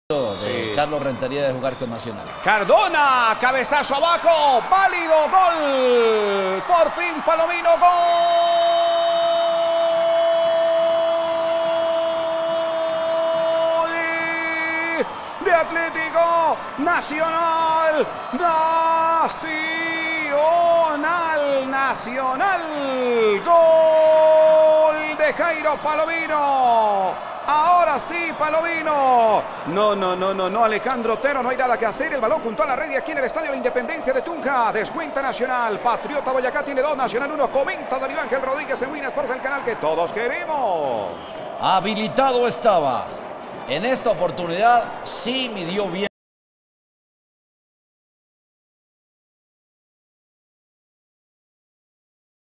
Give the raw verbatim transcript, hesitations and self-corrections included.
de Sí. Carlos Rentería de jugar con Nacional. Cardona, cabezazo abajo, válido, gol. Por fin Palomino, gol de Atlético Nacional, Nacional, Nacional, gol de Jairo Palomino. Ahora sí, Palomino. No, no, no, no, no, Alejandro Otero, no hay nada que hacer. El balón junto a la red y aquí en el Estadio de la Independencia de Tunja. Descuenta Nacional. Patriota Boyacá tiene dos, Nacional uno. Comenta Darío Ángel Rodríguez en Win Sports, el canal que todos queremos. Habilitado estaba. En esta oportunidad sí midió bien.